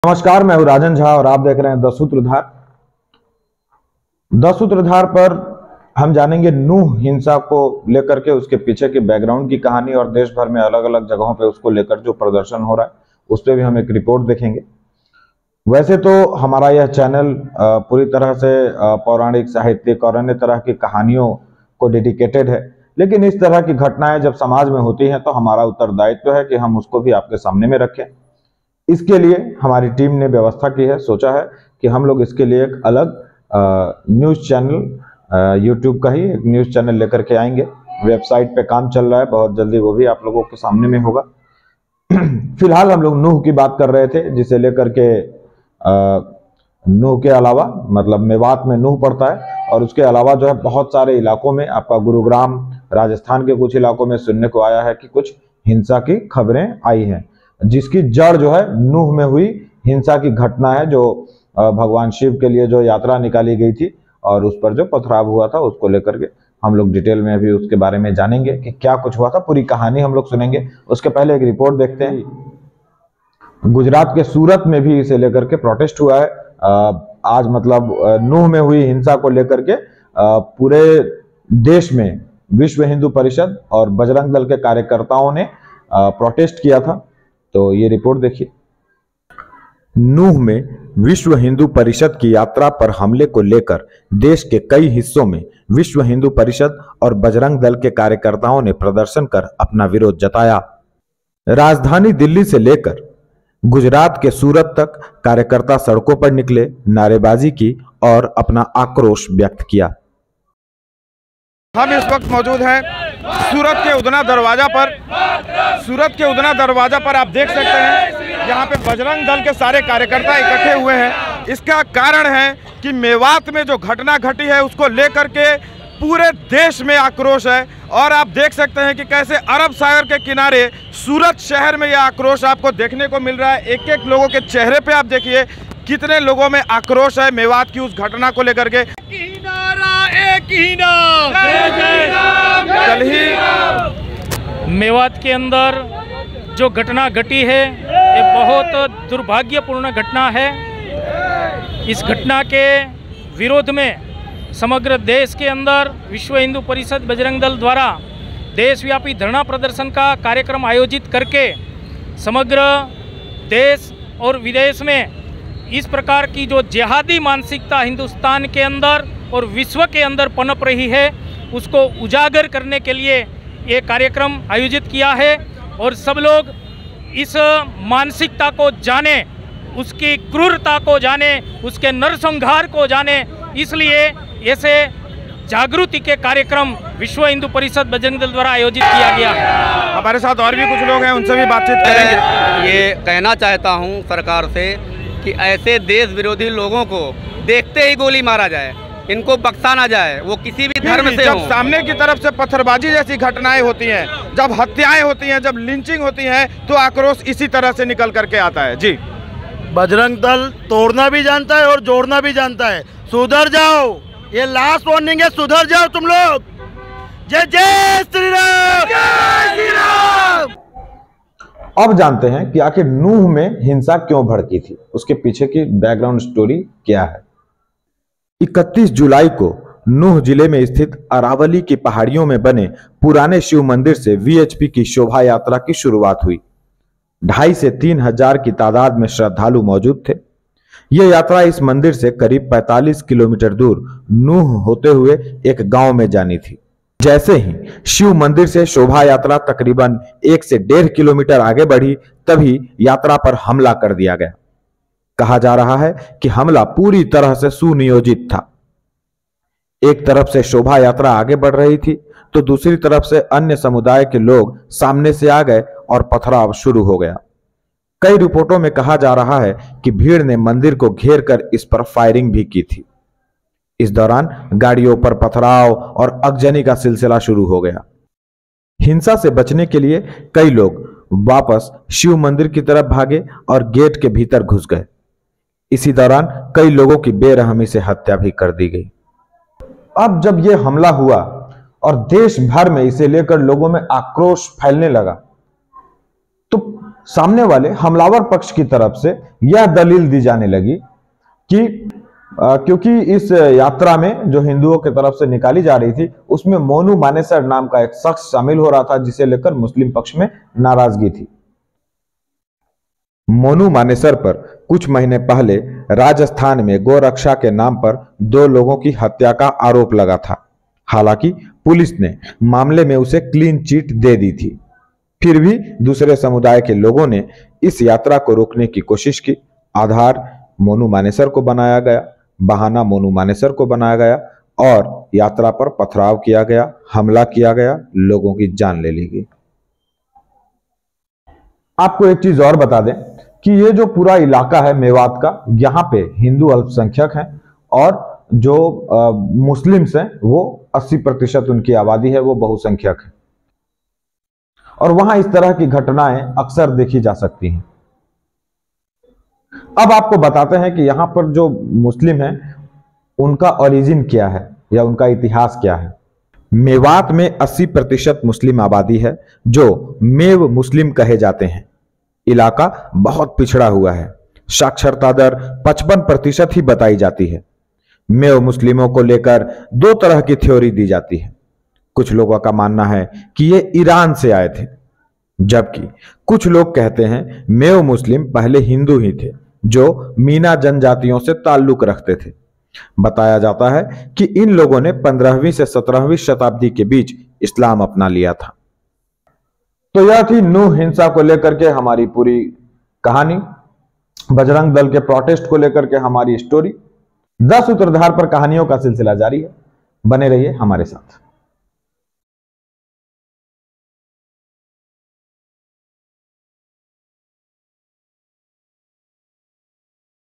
नमस्कार, मैं हूं राजन झा और आप देख रहे हैं द सूत्रधार। द सूत्रधार पर हम जानेंगे नूह हिंसा को लेकर के उसके पीछे के बैकग्राउंड की कहानी और देश भर में अलग अलग जगहों पे उसको लेकर जो प्रदर्शन हो रहा है उस पर भी हम एक रिपोर्ट देखेंगे। वैसे तो हमारा यह चैनल पूरी तरह से पौराणिक, साहित्यिक और अन्य तरह की कहानियों को डेडिकेटेड है, लेकिन इस तरह की घटनाएं जब समाज में होती हैं तो हमारा उत्तरदायित्व है कि हम उसको भी आपके सामने में रखें। इसके लिए हमारी टीम ने व्यवस्था की है, सोचा है कि हम लोग इसके लिए एक अलग न्यूज़ चैनल, यूट्यूब का ही एक न्यूज़ चैनल लेकर के आएंगे। वेबसाइट पे काम चल रहा है, बहुत जल्दी वो भी आप लोगों के सामने में होगा। फिलहाल हम लोग नूह की बात कर रहे थे, जिसे लेकर के नूह के अलावा मतलब मेवात में नूह पड़ता है और उसके अलावा जो है बहुत सारे इलाकों में, आपका गुरुग्राम, राजस्थान के कुछ इलाकों में सुनने को आया है कि कुछ हिंसा की खबरें आई हैं, जिसकी जड़ जो है नूह में हुई हिंसा की घटना है, जो भगवान शिव के लिए जो यात्रा निकाली गई थी और उस पर जो पथराव हुआ था उसको लेकर के हम लोग डिटेल में अभी उसके बारे में जानेंगे कि क्या कुछ हुआ था। पूरी कहानी हम लोग सुनेंगे, उसके पहले एक रिपोर्ट देखते हैं। गुजरात के सूरत में भी इसे लेकर के प्रोटेस्ट हुआ है। आज मतलब नूह में हुई हिंसा को लेकर के पूरे देश में विश्व हिंदू परिषद और बजरंग दल के कार्यकर्ताओं ने प्रोटेस्ट किया था। तो ये रिपोर्ट देखिए। नूह में विश्व हिंदू परिषद की यात्रा पर हमले को लेकर देश के कई हिस्सों में विश्व हिंदू परिषद और बजरंग दल के कार्यकर्ताओं ने प्रदर्शन कर अपना विरोध जताया। राजधानी दिल्ली से लेकर गुजरात के सूरत तक कार्यकर्ता सड़कों पर निकले, नारेबाजी की और अपना आक्रोश व्यक्त किया। हम इस वक्त मौजूद हैं सूरत के उदना दरवाजा पर। सूरत के उदना दरवाजा पर आप देख सकते हैं यहाँ पे बजरंग दल के सारे कार्यकर्ता इकट्ठे हुए हैं। इसका कारण है कि मेवात में जो घटना घटी है उसको लेकर के पूरे देश में आक्रोश है और आप देख सकते हैं कि कैसे अरब सागर के किनारे सूरत शहर में यह आक्रोश आपको देखने को मिल रहा है। एक एक लोगों के चेहरे पे आप देखिए कितने लोगों में आक्रोश है मेवात की उस घटना को लेकर के। कल ही मेवात के अंदर जो घटना घटी है ये बहुत दुर्भाग्यपूर्ण घटना है। इस घटना के विरोध में समग्र देश के अंदर विश्व हिंदू परिषद बजरंग दल द्वारा देशव्यापी धरना प्रदर्शन का कार्यक्रम आयोजित करके समग्र देश और विदेश में इस प्रकार की जो जिहादी मानसिकता हिंदुस्तान के अंदर और विश्व के अंदर पनप रही है उसको उजागर करने के लिए ये कार्यक्रम आयोजित किया है और सब लोग इस मानसिकता को जाने, उसकी क्रूरता को जाने, उसके नरसंहार को जाने, इसलिए ऐसे जागृति के कार्यक्रम विश्व हिंदू परिषद बजरंग दल द्वारा आयोजित किया गया है। हमारे साथ और भी कुछ लोग हैं, उनसे भी बातचीत करेंगे। ये कहना चाहता हूँ सरकार से कि ऐसे देश विरोधी लोगों को देखते ही गोली मारा जाए, इनको बख्शा ना जाए, वो किसी भी धर्म से जब हो। सामने की तरफ से पत्थरबाजी जैसी घटनाएं होती हैं, जब हत्याएं होती हैं, जब लिंचिंग होती है तो आक्रोश इसी तरह से निकल करके आता है। जी, बजरंग दल तोड़ना भी जानता है और जोड़ना भी जानता है। सुधर जाओ, ये लास्ट वार्निंग है, सुधर जाओ तुम लोग। जय जय श्री राम, जय श्री राम। अब जानते हैं कि आखिर नूह में हिंसा क्यों भड़की थी, उसके पीछे की बैकग्राउंड स्टोरी क्या है। 31 जुलाई को नूह जिले में स्थित अरावली की पहाड़ियों में बने पुराने शिव मंदिर से वीएचपी की शोभा यात्रा की शुरुआत हुई। 2,500 से 3,000 की तादाद में श्रद्धालु मौजूद थे। यह यात्रा इस मंदिर से करीब 45 किलोमीटर दूर नूह होते हुए एक गांव में जानी थी। जैसे ही शिव मंदिर से शोभा यात्रा तकरीबन 1 से 1.5 किलोमीटर आगे बढ़ी, तभी यात्रा पर हमला कर दिया गया। कहा जा रहा है कि हमला पूरी तरह से सुनियोजित था। एक तरफ से शोभा यात्रा आगे बढ़ रही थी तो दूसरी तरफ से अन्य समुदाय के लोग सामने से आ गए और पथराव शुरू हो गया। कई रिपोर्टों में कहा जा रहा है कि भीड़ ने मंदिर को घेर कर इस पर फायरिंग भी की थी। इस दौरान गाड़ियों पर पथराव और आगजनी का सिलसिला शुरू हो गया। हिंसा से बचने के लिए कई लोग वापस शिव मंदिर की तरफ भागे और गेट के भीतर घुस गए। इसी दौरान कई लोगों की बेरहमी से हत्या भी कर दी गई। अब जब यह हमला हुआ और देश भर में इसे लेकर लोगों में आक्रोश फैलने लगा तो सामने वाले हमलावर पक्ष की तरफ से यह दलील दी जाने लगी कि क्योंकि इस यात्रा में जो हिंदुओं की तरफ से निकाली जा रही थी उसमें मोनू मानेसर नाम का एक शख्स शामिल हो रहा था, जिसे लेकर मुस्लिम पक्ष में नाराजगी थी। मोनू मानेसर पर कुछ महीने पहले राजस्थान में गोरक्षा के नाम पर 2 लोगों की हत्या का आरोप लगा था। हालांकि पुलिस ने मामले में उसे क्लीन चिट दे दी थी। फिर भी दूसरे समुदाय के लोगों ने इस यात्रा को रोकने की कोशिश की। आधार मोनू मानेसर को बनाया गया, बहाना मोनू मानेसर को बनाया गया और यात्रा पर पथराव किया गया, हमला किया गया, लोगों की जान ले ली गई। आपको एक चीज और बता दें कि ये जो पूरा इलाका है मेवात का, यहाँ पे हिंदू अल्पसंख्यक हैं और जो मुस्लिम्स हैं वो 80% उनकी आबादी है, वो बहुसंख्यक है और वहां इस तरह की घटनाएं अक्सर देखी जा सकती हैं। अब आपको बताते हैं कि यहां पर जो मुस्लिम हैं उनका ओरिजिन क्या है या उनका इतिहास क्या है। मेवात में 80% मुस्लिम आबादी है जो मेव मुस्लिम कहे जाते हैं। इलाका बहुत पिछड़ा हुआ है। साक्षरता दर 55% ही बताई जाती है। मेव मुस्लिमों को लेकर 2 तरह की थ्योरी दी जाती है। कुछ लोगों का मानना है कि ये ईरान से आए थे, जबकि कुछ लोग कहते हैं मेव मुस्लिम पहले हिंदू ही थे जो मीना जनजातियों से ताल्लुक रखते थे। बताया जाता है कि इन लोगों ने 15वीं से 17वीं शताब्दी के बीच इस्लाम अपना लिया था। तो यह थी नूह हिंसा को लेकर के हमारी पूरी कहानी, बजरंग दल के प्रोटेस्ट को लेकर के हमारी स्टोरी। 10 सूत्रधार पर कहानियों का सिलसिला जारी है। बने रहिए हमारे साथ।